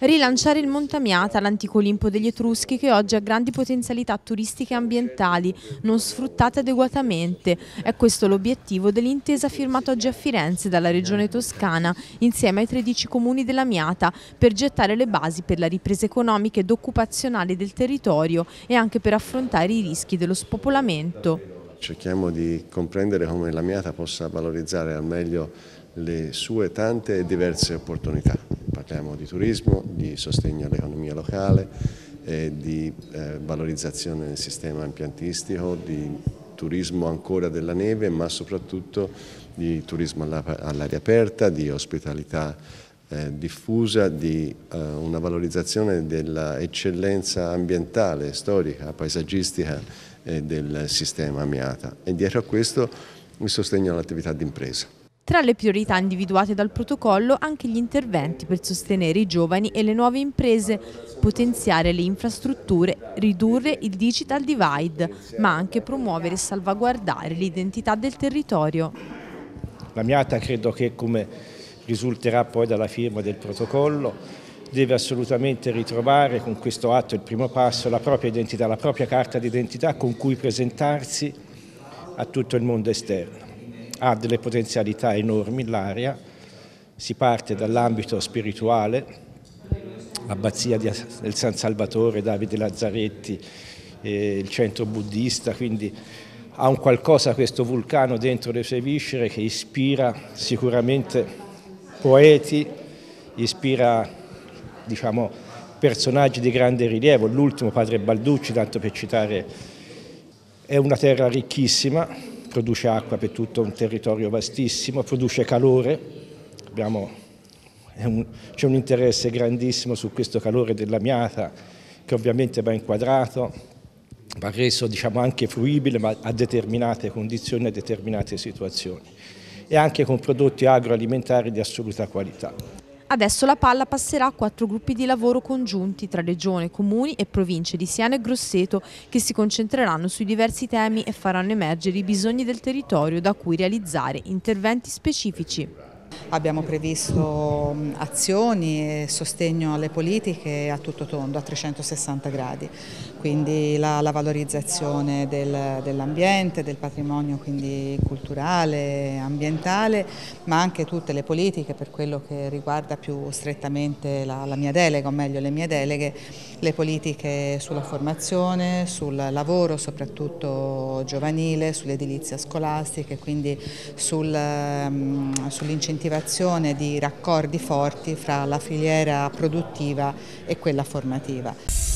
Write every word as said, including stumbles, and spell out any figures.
Rilanciare il Monte Amiata, l'antico Olimpo degli Etruschi, che oggi ha grandi potenzialità turistiche e ambientali, non sfruttate adeguatamente. È questo l'obiettivo dell'intesa firmata oggi a Firenze dalla Regione Toscana, insieme ai tredici comuni dell'Amiata, per gettare le basi per la ripresa economica ed occupazionale del territorio e anche per affrontare i rischi dello spopolamento. Cerchiamo di comprendere come l'Amiata possa valorizzare al meglio le sue tante e diverse opportunità. Parliamo di turismo, di sostegno all'economia locale, eh, di eh, valorizzazione del sistema impiantistico, di turismo ancora della neve, ma soprattutto di turismo all'aria aperta, di ospitalità eh, diffusa, di eh, una valorizzazione dell'eccellenza ambientale, storica, paesaggistica eh, del sistema Amiata. E dietro a questo il sostegno all'attività d'impresa. Tra le priorità individuate dal protocollo anche gli interventi per sostenere i giovani e le nuove imprese, potenziare le infrastrutture, ridurre il digital divide, ma anche promuovere e salvaguardare l'identità del territorio. L'Amiata credo che, come risulterà poi dalla firma del protocollo, deve assolutamente ritrovare con questo atto, il primo passo, la propria identità, la propria carta d'identità con cui presentarsi a tutto il mondo esterno. Ha delle potenzialità enormi l'area, si parte dall'ambito spirituale, l'abbazia del San Salvatore, Davide Lazzaretti, eh, il centro buddista, quindi ha un qualcosa questo vulcano dentro le sue viscere che ispira sicuramente poeti, ispira diciamo, personaggi di grande rilievo, l'ultimo padre Balducci, tanto per citare. È una terra ricchissima, produce acqua per tutto un territorio vastissimo, produce calore, c'è un, un interesse grandissimo su questo calore dell'Amiata che ovviamente va inquadrato, va reso diciamo, anche fruibile ma a determinate condizioni, a determinate situazioni e anche con prodotti agroalimentari di assoluta qualità. Adesso la palla passerà a quattro gruppi di lavoro congiunti tra Regione, Comuni e Province di Siena e Grosseto che si concentreranno sui diversi temi e faranno emergere i bisogni del territorio da cui realizzare interventi specifici. Abbiamo previsto azioni e sostegno alle politiche a tutto tondo, a trecentosessanta gradi, quindi la, la valorizzazione del, dell'ambiente, del patrimonio quindi culturale, ambientale, ma anche tutte le politiche per quello che riguarda più strettamente la, la mia delega, o meglio le mie deleghe, le politiche sulla formazione, sul lavoro soprattutto giovanile, sull'edilizia scolastica e quindi sul, um, sull'incentivazione di raccordi forti fra la filiera produttiva e quella formativa.